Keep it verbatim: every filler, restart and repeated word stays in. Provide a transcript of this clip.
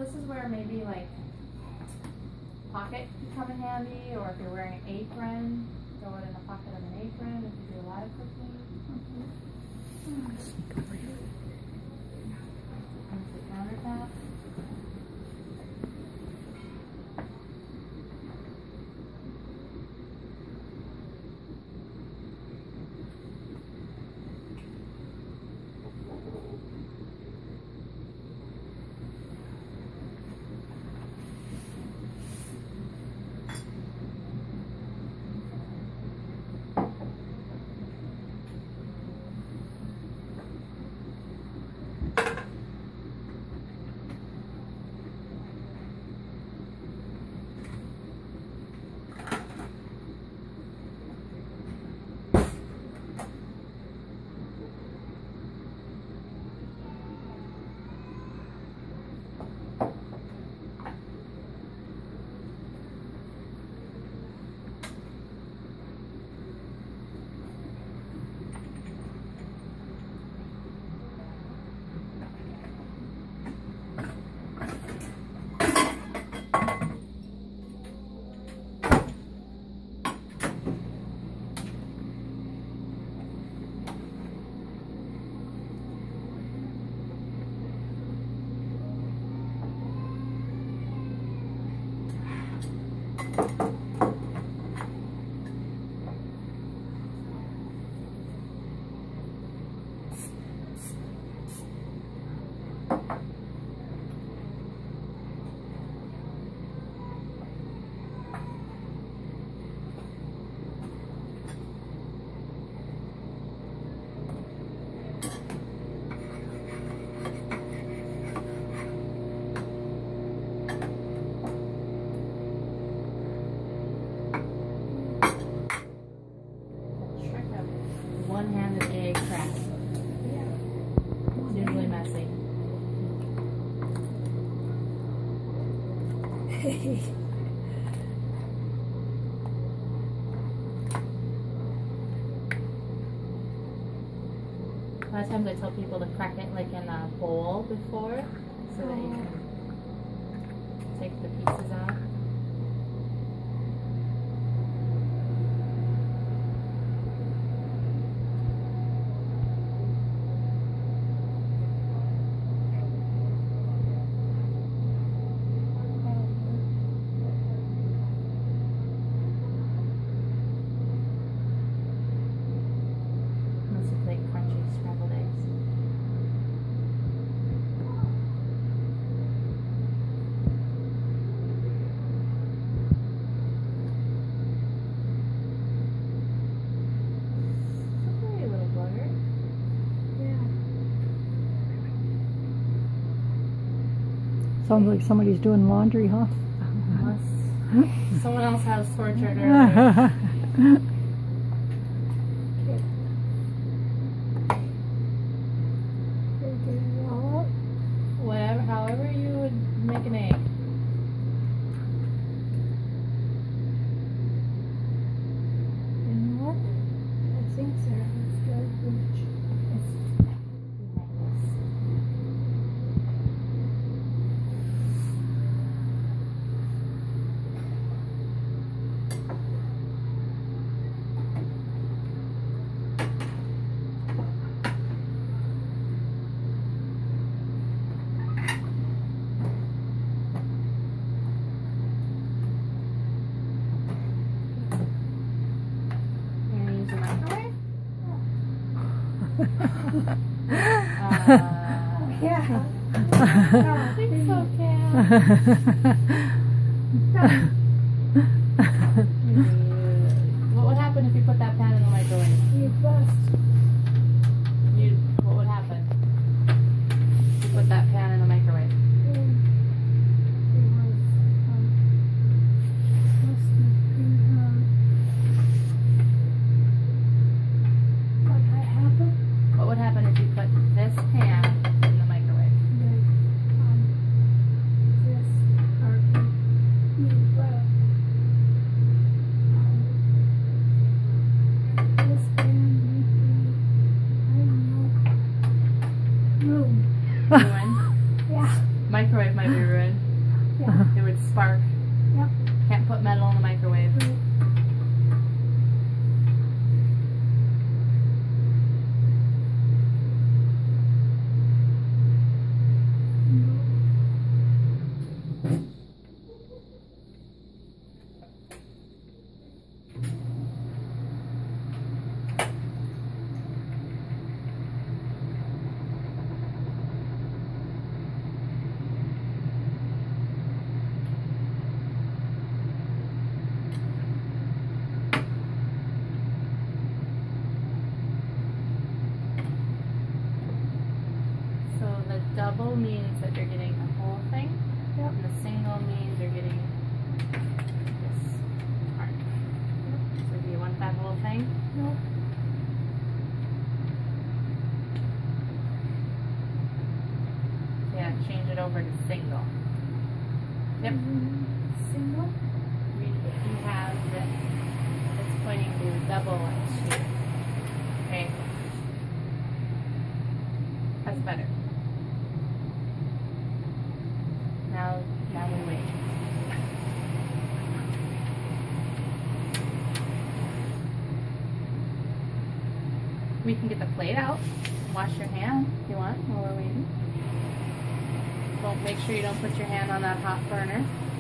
this is where maybe like pocket could come in handy, or if you're wearing an apron, throw it in the pocket of an apron if you do a lot of cooking. Mm-hmm. Onto the countertop. One-handed egg crack. Yeah. It's usually messy. A lot of times I tell people to crack it like in a bowl before, so that you can take the pieces out. Sounds like somebody's doing laundry, huh? Unless someone else has tortured her. Whatever, however you would make an egg. You know what? I think so. It's good. uh, yeah. I think so, Cam. What would happen if you put that pan in the microwave? You bust. You, what would happen if you put that pan in the microwave? It was, um, busted. Um, what had happened? What would happen if you put this pan in the microwave? Then, um, this, or, you, uh, um, this pan might be, I don't know, room. Ruin? Yeah. Might microwave might be ruined. Uh-huh. It would spark. Yep. Can't put metal in the microwave. Right. So the double means that you're getting the whole thing, Yep. and the single means you're getting this part. So do you want that whole thing? Nope. Yeah, change it over to single. Yep. Mm, Single. You you have the, it's pointing to double and here. Okay. That's better. Now, now we wait. We can get the plate out. Wash your hand if you want while we're waiting. Don't make sure you don't put your hand on that hot burner.